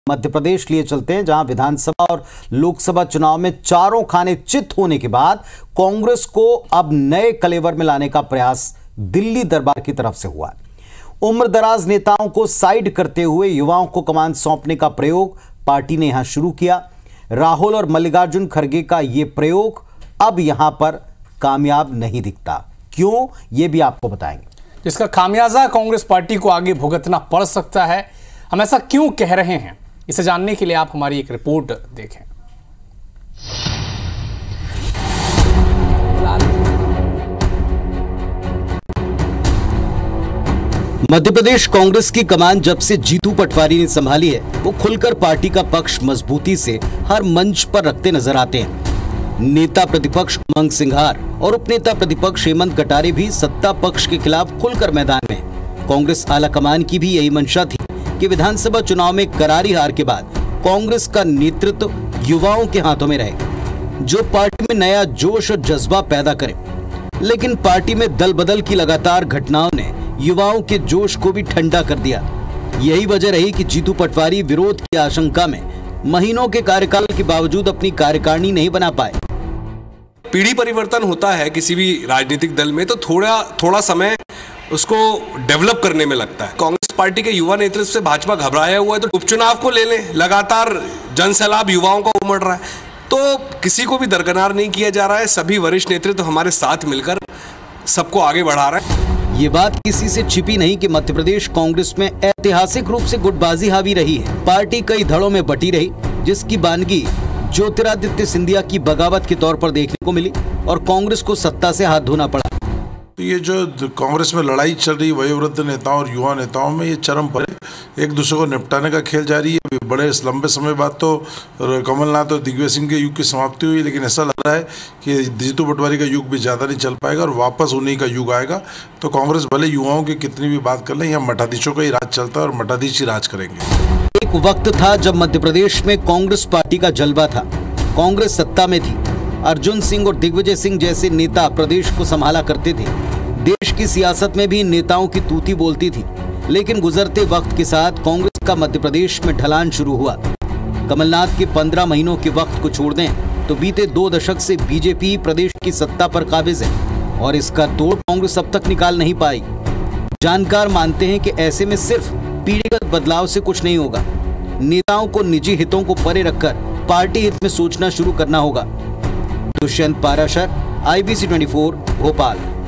मध्य प्रदेश लिए चलते हैं, जहां विधानसभा और लोकसभा चुनाव में चारों खाने चित होने के बाद कांग्रेस को अब नए कलेवर में लाने का प्रयास दिल्ली दरबार की तरफ से हुआ है। उम्रदराज नेताओं को साइड करते हुए युवाओं को कमान सौंपने का प्रयोग पार्टी ने यहां शुरू किया। राहुल और मल्लिकार्जुन खड़गे का यह प्रयोग अब यहां पर कामयाब नहीं दिखता। क्यों, यह भी आपको बताएंगे। जिसका खामियाजा कांग्रेस पार्टी को आगे भुगतना पड़ सकता है। हम ऐसा क्यों कह रहे हैं, इसे जानने के लिए आप हमारी एक रिपोर्ट देखें। मध्य प्रदेश कांग्रेस की कमान जब से जीतू पटवारी ने संभाली है, वो खुलकर पार्टी का पक्ष मजबूती से हर मंच पर रखते नजर आते हैं। नेता प्रतिपक्ष उमंग सिंघार और उपनेता प्रतिपक्ष हेमंत कटारे भी सत्ता पक्ष के खिलाफ खुलकर मैदान में। कांग्रेस आला कमान की भी यही मंशा थी कि विधानसभा चुनाव में करारी हार के बाद कांग्रेस का नेतृत्व युवाओं के हाथों में रहे, जो पार्टी में नया जोश और जज्बा पैदा करे। लेकिन पार्टी में दल बदल की लगातार घटनाओं ने युवाओं के जोश को भी ठंडा कर दिया। यही वजह रही कि जीतू पटवारी विरोध की आशंका में महीनों के कार्यकाल के बावजूद अपनी कार्यकारिणी नहीं बना पाए। पीढ़ी परिवर्तन होता है किसी भी राजनीतिक दल में, तो थोड़ा समय उसको डेवलप करने में लगता है। कांग्रेस पार्टी के युवा नेतृत्व से भाजपा घबराया हुआ है, तो उपचुनाव को ले लें, लगातार जनसैलाब युवाओं का उमड़ रहा है, तो किसी को भी दरकिनार नहीं किया जा रहा है। सभी वरिष्ठ नेतृत्व हमारे साथ मिलकर सबको आगे बढ़ा रहा है। ये बात किसी से छिपी नहीं कि मध्य प्रदेश कांग्रेस में ऐतिहासिक रूप से गुटबाजी हावी रही है। पार्टी कई धड़ों में बटी रही, जिसकी बानगी ज्योतिरादित्य सिंधिया की बगावत के तौर पर देखने को मिली और कांग्रेस को सत्ता से हाथ धोना पड़ा। तो ये जो कांग्रेस में लड़ाई चल रही वयोवृद्ध नेताओं और युवा नेताओं में, ये चरम पर एक दूसरे को निपटाने का खेल जारी है। बड़े लंबे समय बाद तो कमलनाथ और दिग्विजय सिंह के युग की समाप्ति हुई, लेकिन ऐसा लग रहा है कि जीतू पटवारी का युग भी ज़्यादा नहीं चल पाएगा और वापस उन्हीं का युग आएगा। तो कांग्रेस भले युवाओं की कितनी भी बात कर लें, यहाँ मठाधीशों का ही राज चलता है और मठाधीश ही राज करेंगे। एक वक्त था जब मध्य प्रदेश में कांग्रेस पार्टी का जलवा था, कांग्रेस सत्ता में थी। अर्जुन सिंह और दिग्विजय सिंह जैसे नेता प्रदेश को संभाला करते थे। देश की सियासत में भी नेताओं की तूती बोलती थी। लेकिन गुजरते वक्त के साथ कांग्रेस का मध्य प्रदेश में ढलान शुरू हुआ। कमलनाथ के 15 महीनों के वक्त को छोड़ दें तो बीते 2 दशक से बीजेपी प्रदेश की सत्ता पर काबिज है और इसका तोड़ कांग्रेस अब तक निकाल नहीं पाई। जानकार मानते हैं कि ऐसे में सिर्फ पीढ़ीगत बदलाव से कुछ नहीं होगा। नेताओं को निजी हितों को परे रखकर पार्टी हित में सोचना शुरू करना होगा। दुष्यंत पाराशर, IBC 24, भोपाल।